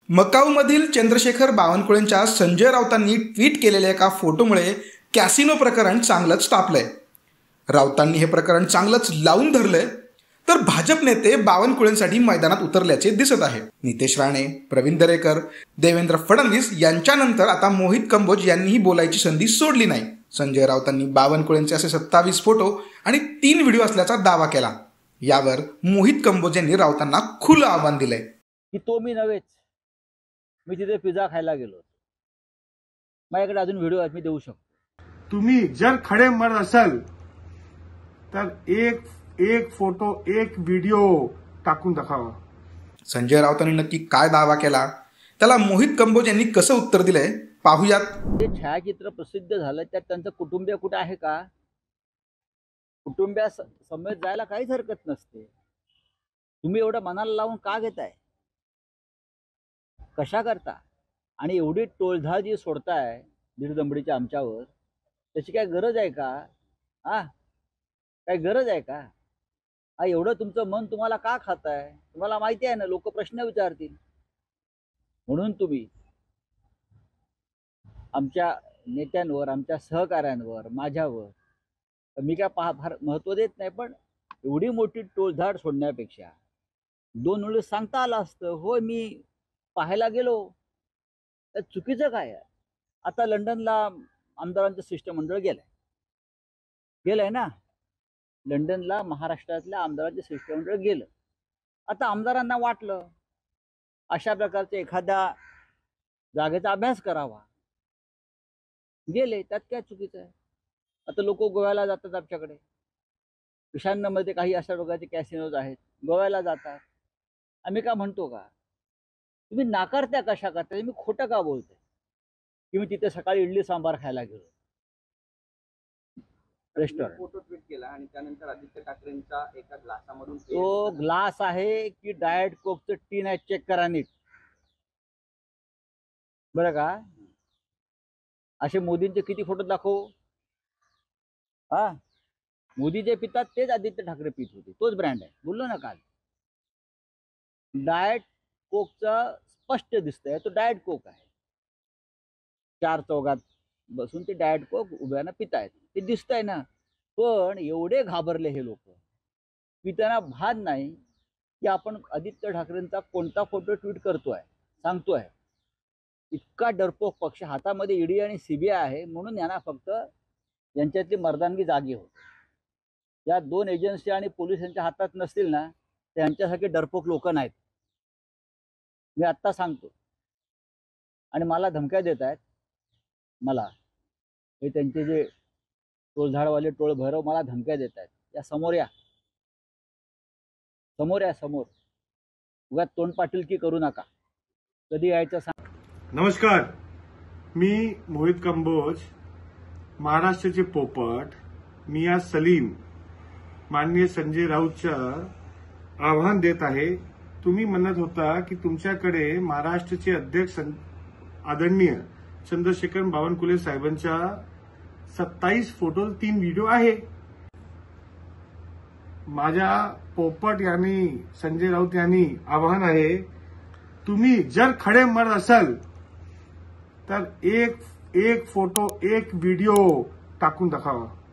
मकाऊमधील चंद्रशेखर बावनकुळेंच्या संजय राऊतांनी ट्विट केलेल्या एका फोटोमुळे कॅसिनो प्रकरण चांगलंच तापलंय. राऊतांनी हे प्रकरण चांगलंच लावून धरलंय, तर भाजप नेते बावनकुळेंसाठी मैदानात उतरल्याचे दिसत आहे. नितेश राणे, प्रवीण दरेकर, देवेंद्र फडणवीस यांच्यानंतर आता मोहित कंबोज यांनीही बोलायची संधी सोडली नाही. संजय राऊतांनी बावनकुळेंचे असे 27 फोटो आणि 3 व्हिडिओ असल्याचा दावा केला. यावर मोहित कंबोज यांनी राऊतांना खुलं आव्हान दिलंय की तो मी नव्हेच, मी तिथे पिझ्झा खायला गेलो, माझ्याकडे अजून व्हिडिओ आहेत, मी देऊ शकतो. तुम्ही जर खडे मर्द असाल तर एक फोटो एक व्हिडिओ टाकून दाखवा. संजय राऊतांनी नक्की काय दावा केला, त्याला मोहित कंबोज यांनी कसं उत्तर दिलंय पाहूयात. ते छायाचित्र प्रसिद्ध झालं, त्यात त्यांचं कुटुंबीय कुठं आहे का? कुटुंबिया समेत जायला काहीच हरकत नसते. तुम्ही एवढं मनाला लावून का घेताय, कशा करता? आणि एवढी टोळधाळ जी सोडताय दीडदंबडीच्या आमच्यावर, त्याची काय गरज आहे का? काय गरज आहे का? एवढं तुमचं मन तुम्हाला का खाताय? तुम्हाला माहिती आहे ना, लोक प्रश्न विचारतील. म्हणून तुम्ही आमच्या नेत्यांवर, आमच्या सहकाऱ्यांवर, माझ्यावर मी काय फार महत्त्व देत नाही, पण एवढी मोठी टोळधाड सोडण्यापेक्षा 2 वेळेस सांगता आलं असतं, हो मी पाहायला गेलो. त्यात चुकीचं काय आहे? आता लंडनला आमदारांचं शिष्टमंडळ गेलंय ना, लंडनला महाराष्ट्रातल्या आमदारांचं शिष्टमंडळ गेलं. आता आमदारांना वाटलं अशा प्रकारच्या एखाद्या जागेचा अभ्यास करावा, गेले. त्यात काय चुकीचं आहे? आता लोक गोव्याला जातात, आमच्याकडे ईशान्येमध्ये काही अशा प्रकारचे कॅसिनोज आहेत, गोव्याला जातात. आम्ही का म्हणतो का? तुम्ही नाकारत्या कशा करता? मी खोटं का बोलते की मी तिथे सकाळी इडली सांबार खायला गेलो रेस्टॉरंट? फोटो ट्विट केला आणि त्यानंतर आदित्य ठाकरेंचा एका ग्लासामधून तो ग्लास आहे की डाएट कोकचं टीन आहे, चेक करा नीट बरं का. असे मोदींचे किती फोटो दाखवू? मोदी जे पितात तेच आदित्य ठाकरे पित होते, तोच ब्रँड आहे. बोललो ना काल, डाएट कोकचा स्पष्ट दिसतंय, तो डाएट कोक आहे. 4 चौघात बसून ते डाएट कोक उभ्यानं पितायत, ते दिसतंय ना. पण एवढे घाबरले हे लोक, पिताना भान नाही की आपण आदित्य ठाकरेंचा कोणता फोटो ट्विट करतोय, सांगतोय. इतका डरपोक पक्ष, हातामध्ये ईडी आणि सीबीआय आहे, म्हणून यांना फक्त यांच्यातली मर्दानगी जागी होते. या 2 एजन्सी आणि पोलीस यांच्या हातात नसतील ना, तर यांच्यासारखे डरपोक लोक नाहीत. मी आत्ता सांगतो. आणि मला धमक्या देत आहेत, मला हे त्यांचे जे टोळझाडवाले टोळ भैरव मला धमक्या देत आहेत. या समोर या, समोर उगाच तोंड पाटीलकी करू नका. कधी यायचं सांग. नमस्कार, मी मोहित कंबोज, महाराष्ट्राचे पोपट मिया सलीम, माननीय संजय राऊतचं आव्हान देत आहे. तुम्ही म्हणत होता की तुमच्याकडे महाराष्ट्राचे अध्यक्ष आदरणीय चंद्रशेखर बावनकुळे साहेबांच्या 27 फोटो 3 व्हिडिओ आहे. माझ्या पोपट यांनी, संजय राऊत यांनी आव्हान आहे, तुम्ही जर खडे मर्द असाल तर एक फोटो एक व्हिडिओ टाकून दाखवा.